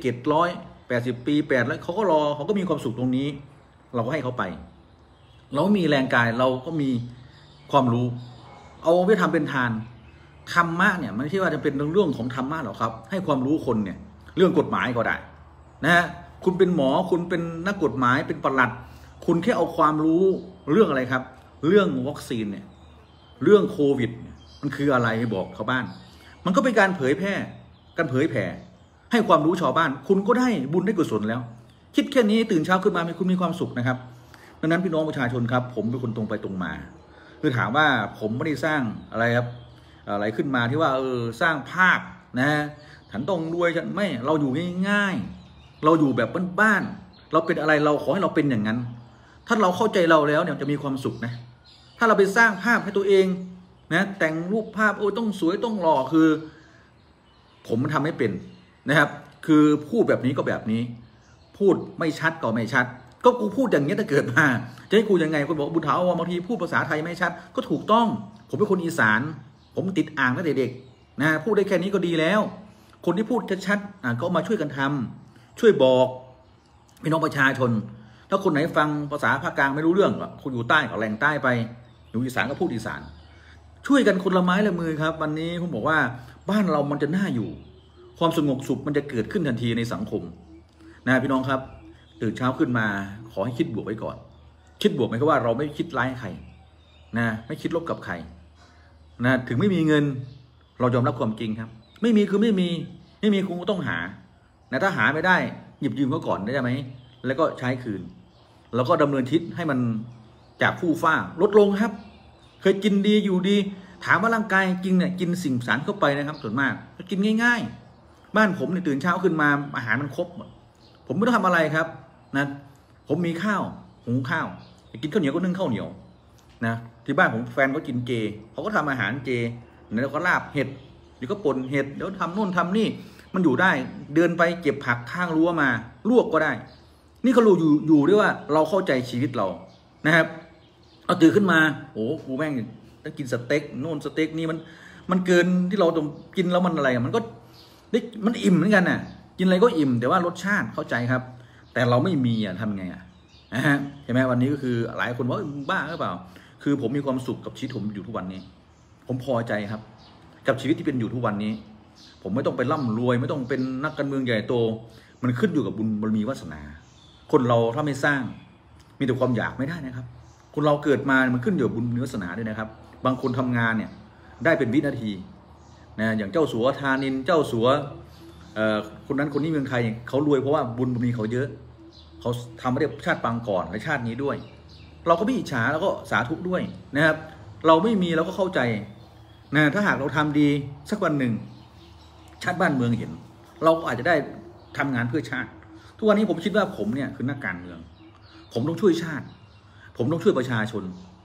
80 ปี800เขาก็รอเขาก็มีความสุขตรงนี้เราก็ให้เขาไปเรามีแรงกายเราก็มีความรู้เอาไปทำเป็นทานธรรมะเนี่ยไม่ใช่ว่าจะเป็นเรื่องของธรรมะหรอกครับให้ความรู้คนเนี่ยเรื่องกฎหมายก็ได้นะฮะคุณเป็นหมอคุณเป็นนักกฎหมายเป็นปลัดคุณแค่เอาความรู้เรื่องอะไรครับเรื่องวัคซีนเนี่ยเรื่องโควิดมันคืออะไรให้บอกชาวบ้านมันก็เป็นการเผยแพร่ให้ความรู้ชาวบ้านคุณก็ได้บุญได้กุศลแล้วคิดแค่นี้ตื่นเช้าขึ้นมาคุณมีความสุขนะครับดังนั้นพี่น้องประชาชนครับผมเป็นคนตรงไปตรงมาคือถามว่าผมไม่ได้สร้างอะไรครับอะไรขึ้นมาที่ว่าสร้างภาพนะฉันต้องรวยฉันไม่เราอยู่ง่ายๆเราอยู่แบบบ้านๆเราเป็นอะไรเราขอให้เราเป็นอย่างนั้นถ้าเราเข้าใจเราแล้วเนี่ยจะมีความสุขนะถ้าเราไปสร้างภาพให้ตัวเองนะแต่งรูปภาพต้องสวยต้องหล่อคือผมมันทำไม่เป็นนะครับคือพูดแบบนี้ก็แบบนี้พูดไม่ชัดก็ไม่ชัดก็กูพูดอย่างนี้ถ้าเกิดมาจะให้กูยังไงคนบอกบุญถาวรบางทีพูดภาษาไทยไม่ชัดก็ถูกต้องผมเป็นคนอีสานผมติดอ่างตั้งแต่เด็กนะพูดได้แค่นี้ก็ดีแล้วคนที่พูดชัดก็มาช่วยกันทำช่วยบอกพี่น้องประชาชนถ้าคนไหนฟังภาษาภาคกลางไม่รู้เรื่องคนอยู่ใต้ก็แหล่งใต้ไปอยู่อีสานก็พูดอีสานช่วยกันคนละไม้ละมือครับวันนี้ผมบอกว่าบ้านเรามันจะน่าอยู่ความสงบสุขมันจะเกิดขึ้นทันทีในสังคมนะพี่น้องครับตื่นเช้าขึ้นมาขอให้คิดบวกไว้ก่อนคิดบวกไหมครับว่าเราไม่คิดร้ายใครนะไม่คิดลบกับใครนะถึงไม่มีเงินเรายอมรับความจริงครับไม่มีคือไม่มีคุณก็ต้องหานะถ้าหาไม่ได้หยิบยืมเขาก่อนได้ไหมแล้วก็ใช้คืนแล้วก็ดำเนินชีวิตให้มันจากฟู่ฟ้าลดลงครับเคยกินดีอยู่ดีถามว่าร่างกายจริงเนี่ยกินสิ่งสารเข้าไปนะครับส่วนมากกินง่ายๆบ้านผมเนี่ยตื่นเช้าขึ้นมาอาหารมันครบผมไม่ต้องทำอะไรครับนะผมมีข้าวหุงข้าวกินข้าวเหนียวก็นึ่งข้าวเหนียวนะที่บ้านผมแฟนเขากินเจเขาก็ทำอาหารเจแล้วก็ลาบเห็ดเดี๋ยวก็ป่นเห็ดเดี๋ยวทำโน่นทำนี่มันอยู่ได้เดินไปเก็บผักข้างรั้วมาลวกก็ได้นี่เขาอยู่ด้วยว่าเราเข้าใจชีวิตเรานะครับเอาตื่นขึ้นมาโอ้กูแม่งต้องกินสเต็กโน่นสเต็กนี่มันเกินที่เราต้องกินแล้วมันอะไรมันก็มันอิ่มเหมือนกันน่ะกินอะไรก็อิ่มแต่ว่ารสชาติเข้าใจครับแต่เราไม่มีทำไงใช่ไหมวันนี้ก็คือหลายคนว่าบ้าหรือเปล่าคือผมมีความสุขกับชีวิตผมอยู่ทุกวันนี้ผมพอใจครับกับชีวิตที่เป็นอยู่ทุกวันนี้ผมไม่ต้องไปร่ำรวยไม่ต้องเป็นนักการเมืองใหญ่โตมันขึ้นอยู่กับบุญบารมีวาสนาคนเราถ้าไม่สร้างมีแต่ความอยากไม่ได้นะครับคนเราเกิดมามันขึ้นอยู่กับบุญวาสนาด้วยนะครับบางคนทำงานเนี่ยได้เป็นวินาทีนะอย่างเจ้าสัวธานินเจ้าสัวคนนั้นคนนี้เมืองไทยเขารวยเพราะว่าบุญบารมีเขาเยอะเขาทำมาได้ชาติปางก่อนและชาตินี้ด้วยเราก็ไม่อิจฉาแล้วก็สาธุด้วยนะครับเราไม่มีเราก็เข้าใจนะถ้าหากเราทำดีสักวันหนึ่งชาติบ้านเมืองเห็นเราก็อาจจะได้ทำงานเพื่อชาติทุกวันนี้ผมคิดว่าผมเนี่ยคือนักการเมืองผมต้องช่วยชาติผมต้องช่วยประชาชนผ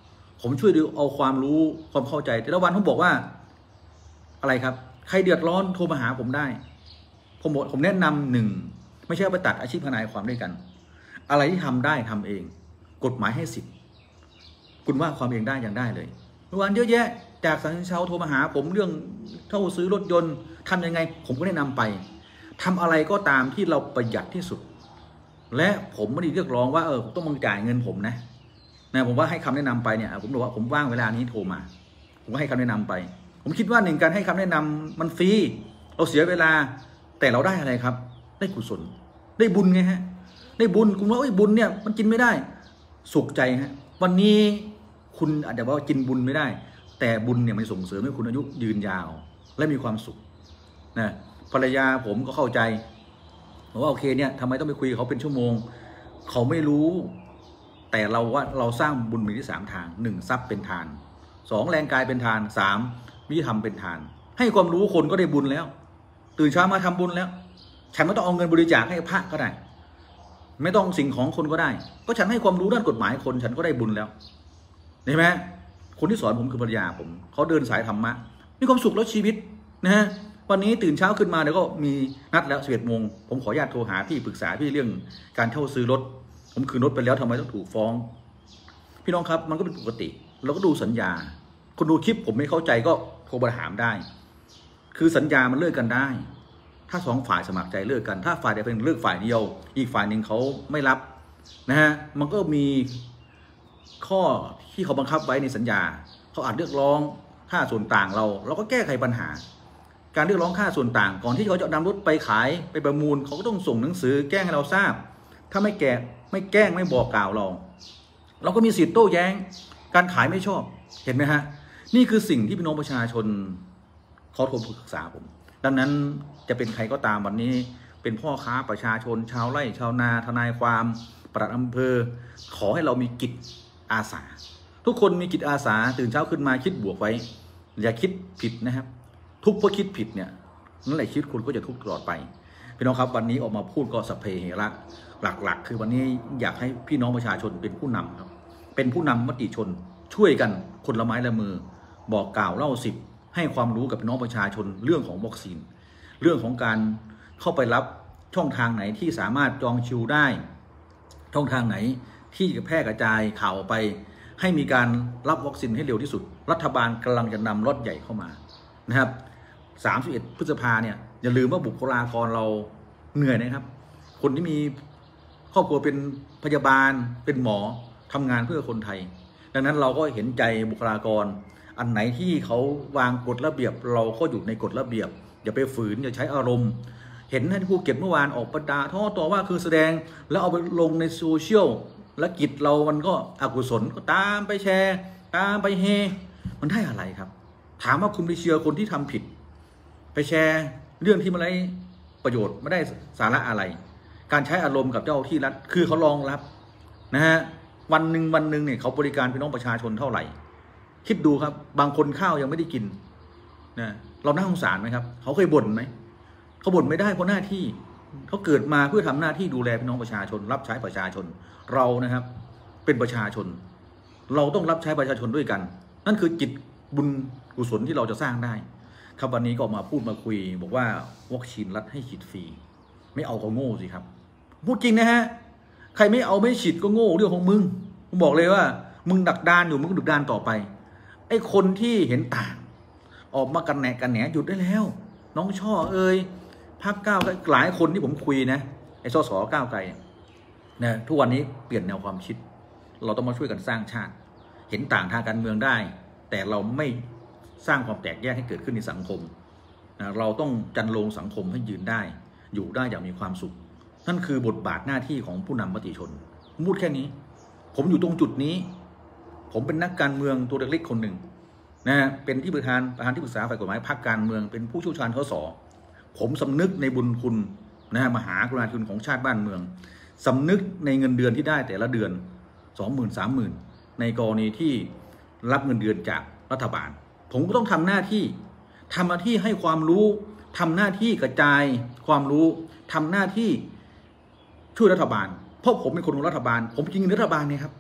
ผมช่วยดูเอาความรู้ความเข้าใจแต่ละวันผมบอกว่าอะไรครับใครเดือดร้อนโทรมาหาผมได้ผมแนะนำหนึ่งไม่ใช่ไปตัดอาชีพทนายความด้วยกันอะไรที่ทำได้ทำเองกฎหมายให้สิทธิ์คุณว่าความเองได้ยังได้เลยเมื่อวานเยอะแยะจากสังเชาโทรมาหาผมเรื่องเช่าซื้อรถยนต์ทำยังไงผมก็แนะนำไปทำอะไรก็ตามที่เราประหยัดที่สุดและผมไม่ได้เรียกร้องว่าต้องมาจ่ายเงินผมนะผมว่าให้คำแนะนำไปเนี่ยผมบอกว่าผมว่างเวลานี้โทรมาผมก็ให้คำแนะนำไปผมคิดว่าหนึ่งการให้คำแนะนำมันฟรีเราเสียเวลาแต่เราได้อะไรครับได้กุศลได้บุญไงฮะได้บุญคุณว่าบุญเนี่ยมันกินไม่ได้สุขใจฮะวันนี้คุณอาจจะว่ากินบุญไม่ได้แต่บุญเนี่ยมันส่งเสริมให้คุณอายุยืนยาวและมีความสุขนะภรรยาผมก็เข้าใจว่าโอเคเนี่ยทำไมต้องไปคุยเขาเป็นชั่วโมงเขาไม่รู้แต่เราว่าเราสร้างบุญมีที่3 ทาง1ทรัพย์เป็นทาน2แรงกายเป็นทาน3วิธรรมเป็นทานให้ความรู้คนก็ได้บุญแล้วตื่นเช้ามาทำบุญแล้วฉันไม่ต้องเอาเงินบริจาคให้พระก็ได้ไม่ต้องสิ่งของคนก็ได้ก็ฉันให้ความรู้ด้านกฎหมายคนฉันก็ได้บุญแล้วเห็นไหมคนที่สอนผมคือภรรยาผมเขาเดินสายธรรมะมีความสุขแล้วชีวิตนะฮะวันนี้ตื่นเช้าขึ้นมาเดี๋ยวก็มีนัดแล้ว11 โมงผมขออนุญาตโทรหาพี่ปรึกษาพี่เรื่องการเช่าซื้อรถผมคืนรถไปแล้วทำไมต้องถูกฟ้องพี่น้องครับมันก็เป็นปกติเราก็ดูสัญญาคนดูคลิปผมไม่เข้าใจก็โทรมาถามได้คือสัญญามันเลิกกันได้ถ้า2 ฝ่ายสมัครใจเลิกกันถ้าฝ่ายใดเป็นเลิกฝ่ายเดียวอีกฝ่ายหนึ่งเขาไม่รับนะฮะมันก็มีข้อที่เขาบังคับไว้ในสัญญาเขาอาจเรียกร้องค่าส่วนต่างเราก็แก้ไขปัญหาการเรียกร้องค่าส่วนต่างก่อนที่เขาจะนำรถไปขายไปประมูลเขาก็ต้องส่งหนังสือแจ้งให้เราทราบถ้าไม่แก้ไม่บอกกล่าวเราก็มีสิทธิ์โต้แย้งการขายไม่ชอบเห็นไหมฮะนี่คือสิ่งที่พี่น้องประชาชนเขาโทรปรึกษาผมดังนั้นจะเป็นใครก็ตามวันนี้เป็นพ่อค้าประชาชนชาวไร่ชาวนาทนายความปลัดอำเภอขอให้เรามีจิตอาสาทุกคนมีจิตอาสาตื่นเช้าขึ้นมาคิดบวกไว้อย่าคิดผิดนะครับทุกเพราะคิดผิดเนี่ยนั่นแหละชีวิตคุณก็จะทุกข์ตลอดไปพี่น้องครับวันนี้ออกมาพูดก็สัพเพเหระหลักๆคือวันนี้อยากให้พี่น้องประชาชนเป็นผู้นำครับเป็นผู้นำมติชนช่วยกันคนละไม้ละมือบอกกล่าวเล่าสิบให้ความรู้กับพี่น้องประชาชนเรื่องของวัคซีนเรื่องของการเข้าไปรับช่องทางไหนที่สามารถจองคิวได้ช่องทางไหนที่จะแพร่กระจายข่าวไปให้มีการรับวัคซีนให้เร็วที่สุดรัฐบาลกำลังจะนำรถใหญ่เข้ามานะครับ31 พฤษภาเนี่ยอย่าลืมว่าบุคลากรเราเหนื่อยนะครับคนที่มีครอบครัวเป็นพยาบาลเป็นหมอทำงานเพื่อคนไทยดังนั้นเราก็เห็นใจบุคลากรอันไหนที่เขาวางกฎระเบียบเราก็อยู่ในกฎระเบียบอย่าไปฝืนอย่าใช้อารมณ์เห็นท่านภูเก็ตเมื่อวานออกประดาท่อต่อว่าคือแสดงแล้วเอาไปลงในโซเชียลและกิจเรามันก็อกุศลก็ตามไปแชร์ตามไปเฮมันได้อะไรครับถามว่าคุณไปเชื่อคนที่ทำผิดไปแชร์เรื่องที่ไม่ได้ประโยชน์ไม่ได้สาระอะไรการใช้อารมณ์กับเจ้าที่รัฐคือเขารองรับนะฮะวันหนึ่งเนี่ยเขาบริการพี่น้องประชาชนเท่าไหร่คิดดูครับบางคนข้าวยังไม่ได้กินนะเราน่าสงสารไหมครับเขาเคยบ่นไหมเขาบ่นไม่ได้เพราะหน้าที่เขาเกิดมาเพื่อทำหน้าที่ดูแลพี่น้องประชาชนรับใช้ประชาชนเรานะครับเป็นประชาชนเราต้องรับใช้ประชาชนด้วยกันนั่นคือจิตบุญกุศลที่เราจะสร้างได้ครับวันนี้ก็มาพูดมาคุยบอกว่าวัคซีนรัฐให้ฉีดฟรีไม่เอาก็โง่สิครับพูดจริงนะฮะใครไม่เอาไม่ฉีดก็โง่เรื่องของมึงผมบอกเลยว่ามึงดักดานอยู่มึงก็ดักดานต่อไปไอ้คนที่เห็นต่างออกมากันแหนหยุดได้แล้วน้องช่อพรรคก้าวไกลหลายคนที่ผมคุยนะไอ้สสก้าวไกลนะทุกวันนี้เปลี่ยนแนวความคิดเราต้องมาช่วยกันสร้างชาติเห็นต่างทางการเมืองได้แต่เราไม่สร้างความแตกแยกให้เกิดขึ้นในสังคมนะเราต้องจันโลงสังคมให้ยืนได้อยู่ได้อย่างมีความสุขนั่นคือบทบาทหน้าที่ของผู้นำมติชนพูดแค่นี้ผมอยู่ตรงจุดนี้ผมเป็นนักการเมืองตัวเล็กๆคนหนึ่งนะเป็นที่ประธานที่ปรึกษาฝ่ายกฎหมายพรรคการเมืองเป็นผู้เชี่ยวชาญทศผมสำนึกในบุญคุณนะมหากรุณาธิคุณของชาติบ้านเมืองสำนึกในเงินเดือนที่ได้แต่ละเดือน 20,000 30,000ในกรณีที่รับเงินเดือนจากรัฐบาลผมก็ต้องทำหน้าที่ให้ความรู้ทำหน้าที่กระจายความรู้ทำหน้าที่ช่วยรัฐบาลเพราะผมเป็นคนของรัฐบาลผมจริงรัฐบาลเนี่ยครับ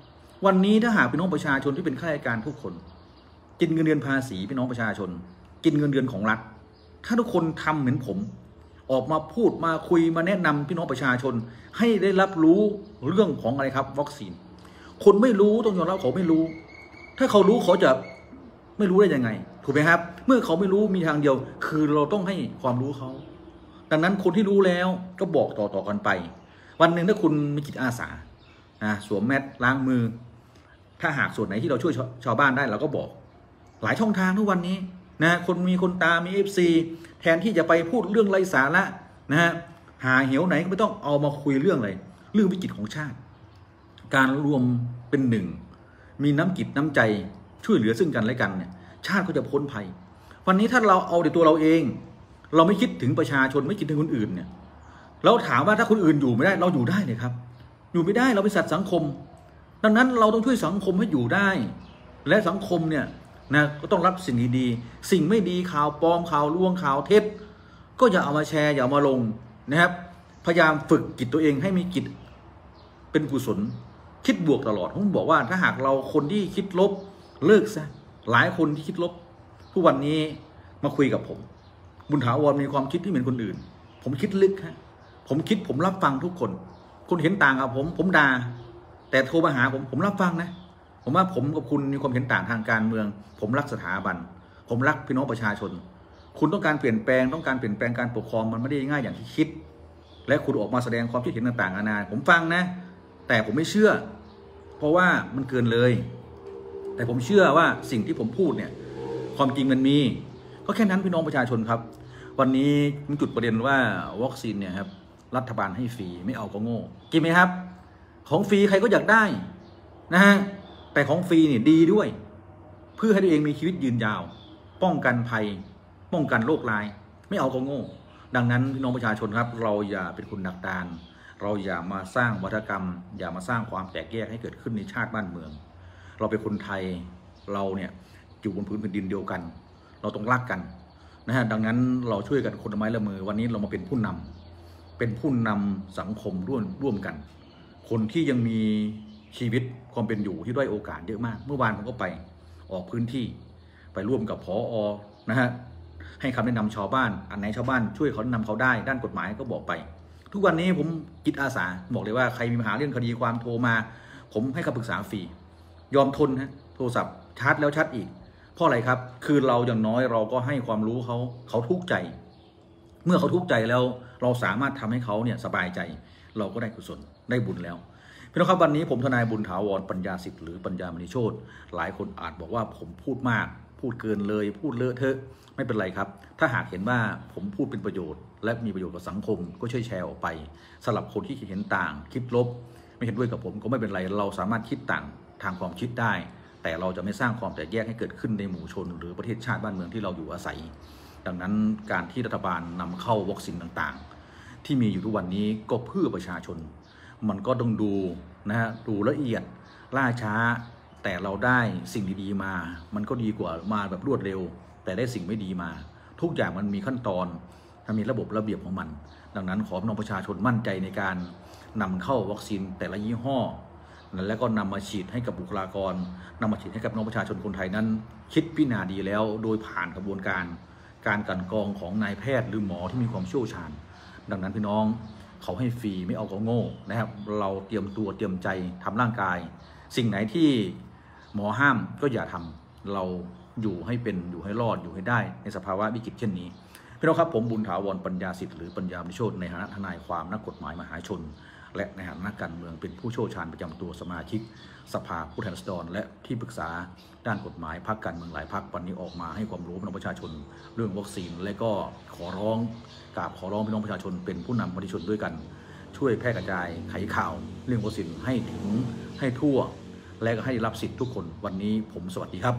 วันนี้ถ้าหากพี่น้องประชาชนที่เป็นข้าราชการทุกคนกินเงินเดือนภาษีพี่น้องประชาชนกินเงินเดือนของรัฐถ้าทุกคนทำเหมือนผมออกมาพูดมาคุยมาแนะนำพี่น้องประชาชนให้ได้รับรู้เรื่องของอะไรครับวัคซีนคนไม่รู้ต้องยอมรับเขาไม่รู้ถ้าเขารู้เขาจะไม่รู้ได้ยังไงถูกไหมครับเมื่อเขาไม่รู้มีทางเดียวคือเราต้องให้ความรู้เขาดังนั้นคนที่รู้แล้วก็บอกต่อกันไปวันหนึ่งถ้าคุณมีจิตอาสาสวมแมสล้างมือถ้าหากส่วนไหนที่เราช่วยชาวบ้านได้เราก็บอกหลายช่องทางทุกวันนี้นะคนมีคนตามมี FC แทนที่จะไปพูดเรื่องไร้สาระนะฮะหาเหวไหนก็ไม่ต้องเอามาคุยเรื่องอะไรเรื่องวิกฤตของชาติการรวมเป็นหนึ่งมีน้ำจิตน้ำใจช่วยเหลือซึ่งกันและกันเนี่ยชาติก็จะพ้นภัยวันนี้ถ้าเราเอาแต่ตัวเราเองเราไม่คิดถึงประชาชนไม่คิดถึงคนอื่นเนี่ยเราถามว่าถ้าคนอื่นอยู่ไม่ได้เราอยู่ได้เลยครับอยู่ไม่ได้เราเป็นสัตว์สังคมดังนั้นเราต้องช่วยสังคมให้อยู่ได้และสังคมเนี่ยนะก็ต้องรับสิ่งดีๆสิ่งไม่ดีข่าวปลอมข่าวลวงข่าวเท็จก็อย่าเอามาแชร์อย่าเอามาลงนะครับพยายามฝึกจิตตัวเองให้มีจิตเป็นกุศลคิดบวกตลอดผมบอกว่าถ้าหากเราคนที่คิดลบเลิกซะหลายคนที่คิดลบทุกวันนี้มาคุยกับผมบุญถาวรมีความคิดที่เหมือนคนอื่นผมคิดลึกฮะผมรับฟังทุกคนคุณเห็นต่างกับผมด่าแต่โทรมาหาผมรับฟังนะผมว่าผมกับคุณมีความเห็นต่างทางการเมืองผมรักสถาบันผมรักพี่น้องประชาชนคุณต้องการเปลี่ยนแปลงการปกครองมันไม่ได้ง่ายอย่างที่คิดและคุณออกมาแสดงความคิดเห็นต่างๆนานาผมฟังนะแต่ผมไม่เชื่อเพราะว่ามันเกินเลยแต่ผมเชื่อว่าสิ่งที่ผมพูดเนี่ยความจริงมันมีก็แค่นั้นพี่น้องประชาชนครับวันนี้มีจุดประเด็นว่าวัคซีนเนี่ยครับรัฐบาลให้ฟรีไม่เอาก็โง่จริงไหมครับของฟรีใครก็อยากได้นะฮะแต่ของฟรีเนี่ยดีด้วยเพื่อให้ตัวเองมีชีวิตยืนยาวป้องกันภัยป้องกันโรคร้ายไม่เอาก็โง่ดังนั้นพี่น้องประชาชนครับเราอย่าเป็นคนดักดานเราอย่ามาสร้างวัฒกรรมอย่ามาสร้างความแตกแยกให้เกิดขึ้นในชาติบ้านเมืองเราเป็นคนไทยเราเนี่ยอยู่บนพื้นแผ่นดินเดียวกันเราต้องรักกันนะฮะดังนั้นเราช่วยกันคนละไม้ละมือวันนี้เรามาเป็นผู้นำสังคมร่วมกันคนที่ยังมีชีวิตความเป็นอยู่ที่ด้อยโอกาสเยอะมากเมื่อวานผมก็ไปออกพื้นที่ไปร่วมกับผอ.นะฮะให้คำแนะนำชาวบ้านอันไหนชาวบ้านช่วยเขาแนะนำเขาได้ด้านกฎหมายก็บอกไปทุกวันนี้ผมจิตอาสาบอกเลยว่าใครมีปัญหาเรื่องคดีความโทรมาผมให้คำปรึกษาฟรียอมทนฮะโทรศัพท์ชาร์จแล้วชาร์จอีกเพราะอะไรครับคือเราอย่างน้อยเราก็ให้ความรู้เขาทุกข์ใจเมื่อเขาทุกข์ใจแล้วเราสามารถทำให้เขาเนี่ยสบายใจเราก็ได้กุศลได้บุญแล้วพี่น้องครับวันนี้ผมทนายบุญถาวรปัญญาสิทธิ์หรือปัญญามณีโชติหลายคนอาจบอกว่าผมพูดมากพูดเกินเลยพูดเลอะเทอะไม่เป็นไรครับถ้าหากเห็นว่าผมพูดเป็นประโยชน์และมีประโยชน์กับสังคมก็ช่วยแชร์ออกไปสำหรับคนที่เห็นต่างคิดลบไม่เห็นด้วยกับผมก็ไม่เป็นไรเราสามารถคิดต่างทางความคิดได้แต่เราจะไม่สร้างความแตกแยกให้เกิดขึ้นในหมู่ชนหรือประเทศชาติบ้านเมืองที่เราอยู่อาศัยดังนั้นการที่รัฐบาลนำเข้าวัคซีนต่างๆที่มีอยู่ทุกวันนี้ก็เพื่อประชาชนมันก็ต้องดูนะฮะดูละเอียดล่าช้าแต่เราได้สิ่งดีๆมามันก็ดีกว่ามาแบบรวดเร็วแต่ได้สิ่งไม่ดีมาทุกอย่างมันมีขั้นตอนมีระบบระเบียบของมันดังนั้นขอพี่น้องประชาชนมั่นใจในการนำเข้าวัคซีนแต่ละยี่ห้อแล้วก็นำมาฉีดให้กับบุคลากรนำมาฉีดให้กับพี่น้องประชาชนคนไทยนั้นคิดพิจารณาดีแล้วโดยผ่านกระบวนการการกลั่นกรองของนายแพทย์หรือหมอที่มีความเชี่ยวชาญดังนั้นพี่น้องเขาให้ฟรีไม่เอาก็โง่นะครับเราเตรียมตัวเตรียมใจทำร่างกายสิ่งไหนที่หมอห้ามก็อย่าทำเราอยู่ให้เป็นอยู่ให้รอดอยู่ให้ได้ในสภาวะวิกฤตเช่นนี้พี่น้องครับผมบุญถาวรปัญญาสิทธิ์หรือปัญญามณีโชติในฐานะทนายความนักกฎหมายมหาชนและในฐานะนักการเมืองเป็นผู้เชี่ยวชาญประจำตัวสมาชิกสภาผู้แทนราษฎรและที่ปรึกษาด้านกฎหมายพรรคการเมืองหลายพรรควันนี้ออกมาให้ความรู้พี่น้องประชาชนเรื่องวัคซีนและก็ขอร้องพี่น้องประชาชนเป็นผู้นำประชาชนด้วยกันช่วยแพร่กระจายไขข่าวเรื่องวัคซีนให้ถึงให้ทั่วและก็ให้รับสิทธิ์ทุกคนวันนี้ผมสวัสดีครับ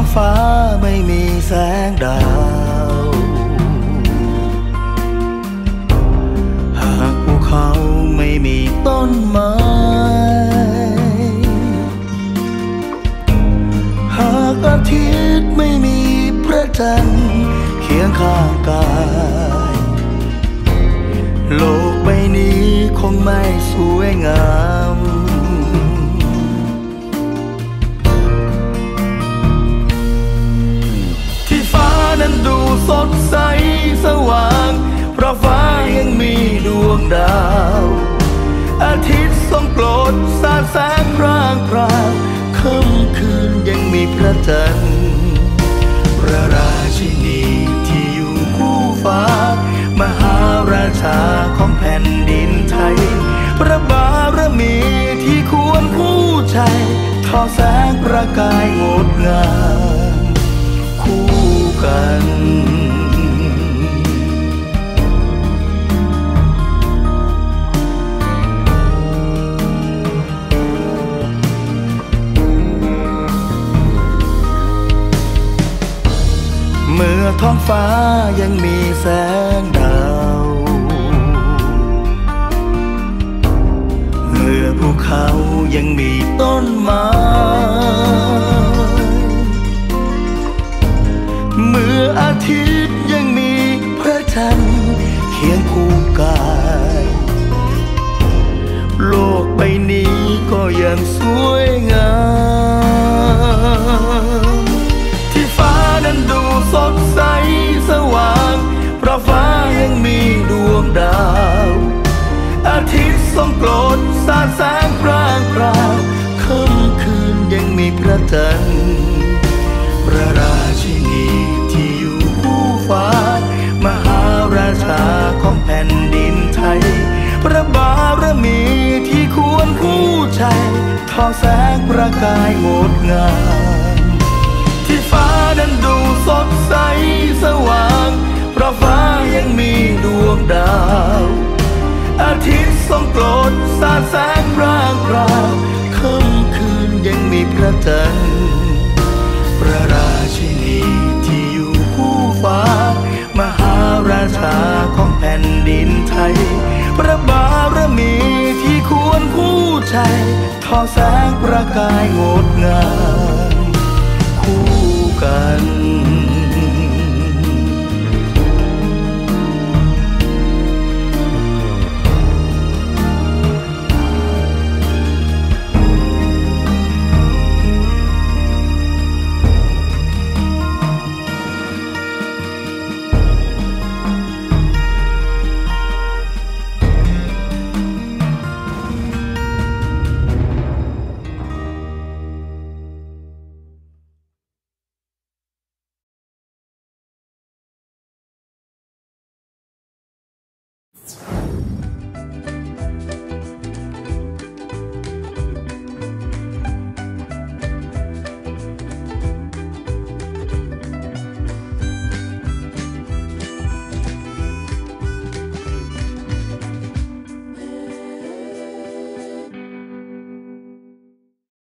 ฟ้าไม่มีแสงดาวหากภูเขาไม่มีต้นไม้หากอาทิตย์ไม่มีพระจันทร์เคียงข้างกายโลกใบนี้คงไม่สวยงามที่ฟ้านั้นดูสดใสสว่างเพราะฟ้ายังมีดวงดาวอาทิตย์ทรงโปรดสาดแสงพร่างพรางค่ำคืนยังมีพระจันทร์พระราชินีที่อยู่คู่ฟ้ามหาราชาของแผ่นดินไทยพระบารมีที่ควรคู่ใจทอแสงประกายงดงามคู่กันเมื่อท้องฟ้ายังมีแสงดาวเมื่อภูเขายังมีต้นไม้เมื่ออาทิตย์ยังมีพระจันทร์เคียงคู่กายโลกใบนี้ก็ยังสวยงามที่ฟ้านั้นดูสดใสสว่างเพราะฟ้ายังมีดวงดาวอาทิตย์ทรงโปรดสาดแสงพร่างพรางค่ำคืนยังมีพระจันทร์พระราชินีที่อยู่คู่ฟ้ามหาราชาของแผ่นดินไทยพระบารมีที่ควรคู่ใจทอแสงประกายงดงามที่ฟ้านั้นดูสดใสสว่างเพราะฟ้ายังมีดวงดาวอาทิตย์ทรงโปรดสาดแสงพร่างพรางค่ำคืนยังมีพระจันทร์พระราชินีที่อยู่คู่ฟ้ามหาราชาของแผ่นดินไทยพระบารมีที่ควรคู่ใจทอแสงประกายงดงามคู่กัน